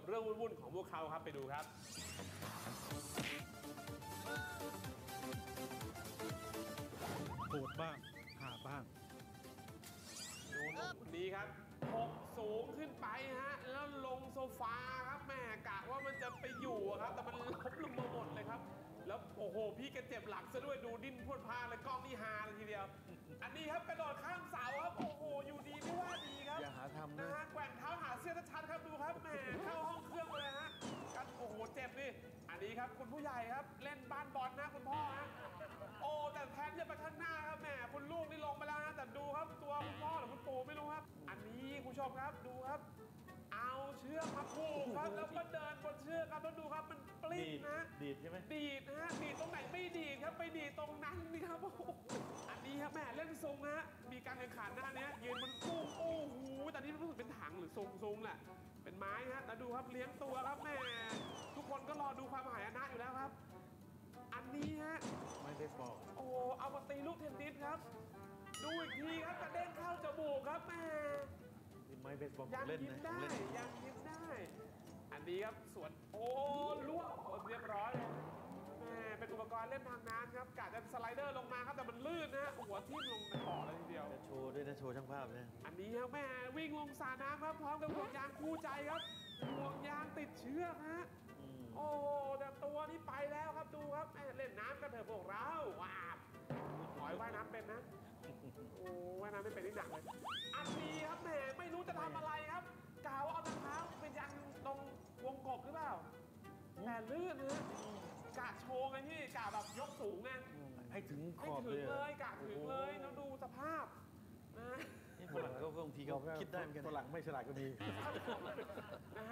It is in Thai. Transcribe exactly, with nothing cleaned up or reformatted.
เรื่องวุ่นๆของพวกเขาครับไปดูครับโหดบ้างหาบ้างดูหนุ่มคนนี้ครับหกสูงขึ้นไปฮะแล้วลงโซฟาครับแม่กะว่ามันจะไปอยู่ครับแต่มันล้มลงมาหมดเลยครับแล้วโอ้โหพี่แกเจ็บหลังซะด้วยดูดิ้นพรวดพราเลยกล้องนี่ฮาเลยทีเดียวอันนี้ครับกระโดดข้ามเสาครับโอ้โหอยู่ดีไม่ว่าดีครับอย่าหาทำนะฮะแกว่งเท้าหาเสื้อชัดๆครับดูครับแหมเข้าห้องเครื่องไปเลยฮะกันโอ้โหเจ็บนี่อันนี้ครับคุณผู้ใหญ่ครับเล่นบ้านบอลนะคุณพ่อฮะโอ้แต่แทนจะไปข้างหน้าครับแหมคุณลูกนี่ลงไปแล้วนะแต่ดูครับตัวคุณพ่อหรือคุณปู่ไม่รู้ครับอันนี้คุณผู้ชมครับดูครับเอาเชือกมาผูกครับแล้วก็เดินบนเชือกครับแล้วดูครับมันปลิ้นนะดีดใช่ไหมดีดนะฮะดีดตรงไหนไม่ดีดครับไปดีดตรงนั้นนี่ครับอันนี้ครับแม่เล่นซุงฮะมีการแข่งขันหน้านี้ยืนบนกุ้งโอ้โหแต่นี่รู้สึกเป็นถังหรือซุงซุงแหละเป็นไม้ฮะแล้วดูครับเลี้ยงตัวครับแม่ทุกคนก็รอดูความหายนะอยู่แล้วครับอันนี้ฮะไม่เบสบอลโอ้เอามาตีลูกเทนนิสครับดูอีกทีครับกระเด้งเข้าจมูกครับแม่นี่ไม้เบสบอลยังเล่นยิ้มนะได้ยังยิ้มได้อันนี้ครับส่วนโอ้ล่วงเรียบร้อยเลยแม่เป็นอุปกรณ์เล่นทางน้ำครับกะจะสไลเดอร์ลงมาครับแต่มันลื่นนะหัวทิ่มลงในบ่อเลยทีเดียวโชว์ด้วยนะโชว์ช่างภาพเนี่ยอันนี้ครับแม่วิ่งลงสระน้ำครับพร้อมกับห่วงยางคู่ใจครับห่วงยางติดเชือกฮะโอ้แต่ตัวนี้ไปแล้วครับดูครับแม่เล่นน้ำกันเถอะพวกเราว้าวขอให้ว่ายน้ำเป็นนะโอ้ว่ายน้ำไม่เป็นนี่หนักเลยอันนี้ครับแม่ไม่รู้จะทำอะไรครับกาวเอาเท้าไปยันตรงวงกบหรือเปล่าแต่ลื่นนะกะโชว์ไงพี่กะแบบยกสูงไงให้ถึงขอบเลยเลยกะถึงเลยแล้วดูสภาพนะนี่ฝรั่งก็บางทีเขาคิดได้เหมือนกันฝรั่งไม่ฉลาดก็มีนะ